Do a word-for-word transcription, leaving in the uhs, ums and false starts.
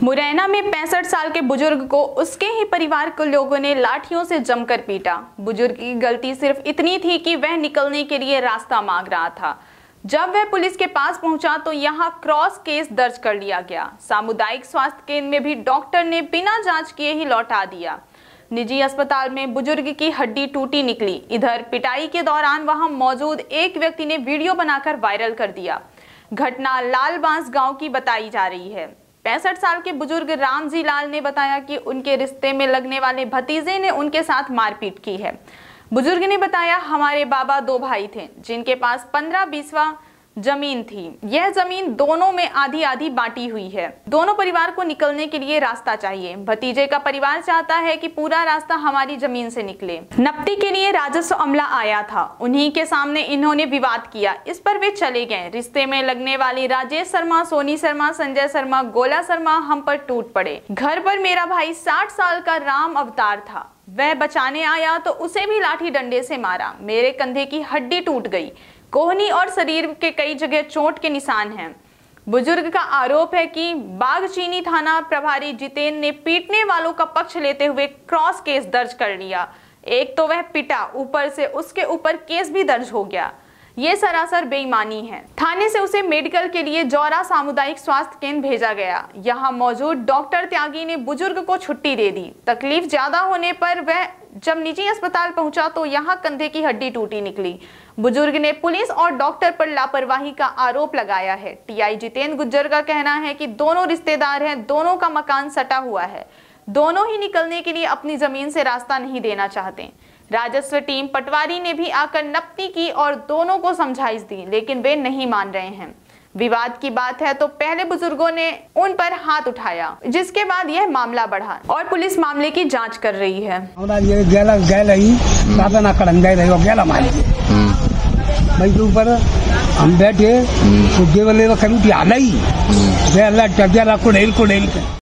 मुरैना में पैंसठ साल के बुजुर्ग को उसके ही परिवार के लोगों ने लाठियों से जमकर पीटा। बुजुर्ग की गलती सिर्फ इतनी थी कि वह निकलने के लिए रास्ता मांग रहा था। जब वह पुलिस के पास पहुंचा तो यहां क्रॉस केस दर्ज कर लिया गया। सामुदायिक स्वास्थ्य केंद्र में भी डॉक्टर ने बिना जांच किए ही लौटा दिया। निजी अस्पताल में बुजुर्ग की हड्डी टूटी निकली। इधर पिटाई के दौरान वहां मौजूद एक व्यक्ति ने वीडियो बनाकर वायरल कर दिया। घटना लालबांस गांव की बताई जा रही है। पैंसठ साल के बुजुर्ग रामजी लाल ने बताया कि उनके रिश्ते में लगने वाले भतीजे ने उनके साथ मारपीट की है। बुजुर्ग ने बताया, हमारे बाबा दो भाई थे जिनके पास पंद्रह बीसवा जमीन थी। यह जमीन दोनों में आधी आधी बांटी हुई है। दोनों परिवार को निकलने के लिए रास्ता चाहिए। भतीजे का परिवार चाहता है कि पूरा रास्ता हमारी जमीन से निकले। नपटी के लिए राजस्व अमला आया था, उन्हीं के सामने इन्होंने विवाद किया। इस पर वे चले गए। रिश्ते में लगने वाली राजेश शर्मा, सोनी शर्मा, संजय शर्मा, गोला शर्मा हम पर टूट पड़े। घर पर मेरा भाई साठ साल का राम अवतार था, वह बचाने आया तो उसे भी लाठी डंडे से मारा। मेरे कंधे की हड्डी टूट गई। कोहनी और शरीर के कई जगह चोट के निशान हैं। बुजुर्ग का आरोप है कि बागचीनी थाना प्रभारी जितेंद्र ने पीटने वालों का पक्ष लेते हुए क्रॉस केस दर्ज कर लिया। एक तो वह पिटा, ऊपर से उसके ऊपर केस भी दर्ज हो गया। ये सरासर बेईमानी है। थाने से उसे मेडिकल के लिए जौरा सामुदायिक स्वास्थ्य केंद्र भेजा गया। यहाँ मौजूद डॉक्टर त्यागी ने बुजुर्ग को छुट्टी दे दी। तकलीफ ज्यादा होने पर वह जब निजी अस्पताल पहुंचा तो यहाँ कंधे की हड्डी टूटी निकली। बुजुर्ग ने पुलिस और डॉक्टर पर लापरवाही का आरोप लगाया है। टीआई जितेंद्र गुज्जर का कहना है कि दोनों रिश्तेदार हैं, दोनों का मकान सटा हुआ है, दोनों ही निकलने के लिए अपनी जमीन से रास्ता नहीं देना चाहते। राजस्व टीम पटवारी ने भी आकर नपटी की और दोनों को समझाइश दी, लेकिन वे नहीं मान रहे हैं। विवाद की बात है तो पहले बुजुर्गों ने उन पर हाथ उठाया, जिसके बाद यह मामला बढ़ा और पुलिस मामले की जांच कर रही है। भाई के ऊपर हम बैठे तो केवल कभी आला ही को डेल को डेल